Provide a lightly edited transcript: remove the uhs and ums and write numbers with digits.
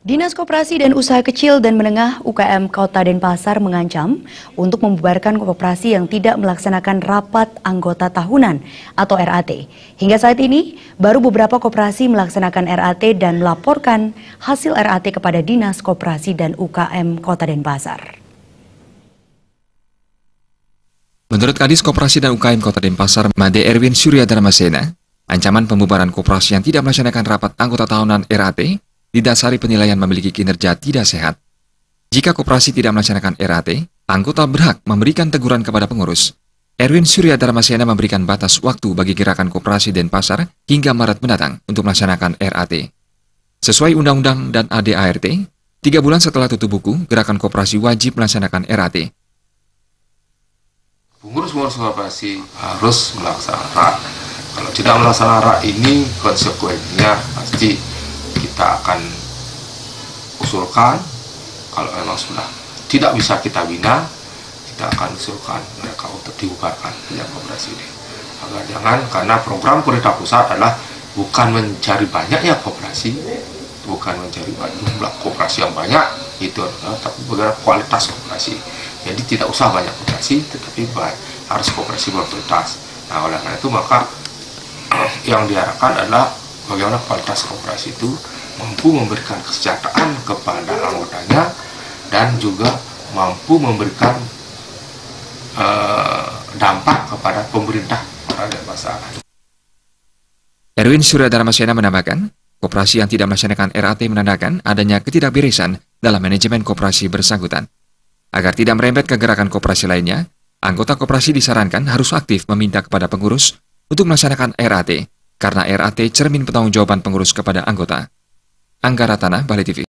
Dinas Koperasi dan Usaha Kecil dan Menengah UKM Kota Denpasar mengancam untuk membubarkan koperasi yang tidak melaksanakan rapat anggota tahunan atau RAT. Hingga saat ini, baru beberapa koperasi melaksanakan RAT dan melaporkan hasil RAT kepada Dinas Koperasi dan UKM Kota Denpasar. Menurut Kadis Koperasi dan UKM Kota Denpasar, Made Erwin Suryadarmasena, ancaman pembubaran koperasi yang tidak melaksanakan rapat anggota tahunan RAT didasari penilaian memiliki kinerja tidak sehat. Jika koperasi tidak melaksanakan RAT, anggota berhak memberikan teguran kepada pengurus. Erwin Suryadarmasena memberikan batas waktu bagi gerakan koperasi Denpasar hingga Maret mendatang untuk melaksanakan RAT. Sesuai Undang-Undang dan ADART, 3 bulan setelah tutup buku, gerakan koperasi wajib melaksanakan RAT. Pengurus-pengurus koperasi harus melaksanakan RAT. Kalau tidak melaksanakan RAT ini, konsekuensinya pasti kita akan usulkan. Kalau memang sudah tidak bisa kita bina, kita akan usulkan mereka untuk dibubarkan punya koperasi ini. Agar jangan, karena program pemerintah pusat adalah bukan mencari banyaknya koperasi, bukan mencari jumlah koperasi yang banyak, itu tapi bagaimana kualitas koperasi. Jadi tidak usah banyak koperasi, tetapi harus koperasi berkualitas. Nah, oleh karena itu maka yang diharapkan adalah bagaimana kualitas koperasi itu mampu memberikan kesejahteraan kepada anggotanya dan juga mampu memberikan dampak kepada pemerintah Kota Denpasar. Erwin Suryadarmasena menambahkan, koperasi yang tidak melaksanakan RAT menandakan adanya ketidakberesan dalam manajemen koperasi bersangkutan. Agar tidak merembet ke gerakan koperasi lainnya, anggota koperasi disarankan harus aktif meminta kepada pengurus untuk melaksanakan RAT, karena RAT cermin pertanggungjawaban pengurus kepada anggota. Angga Ratana, Bali TV.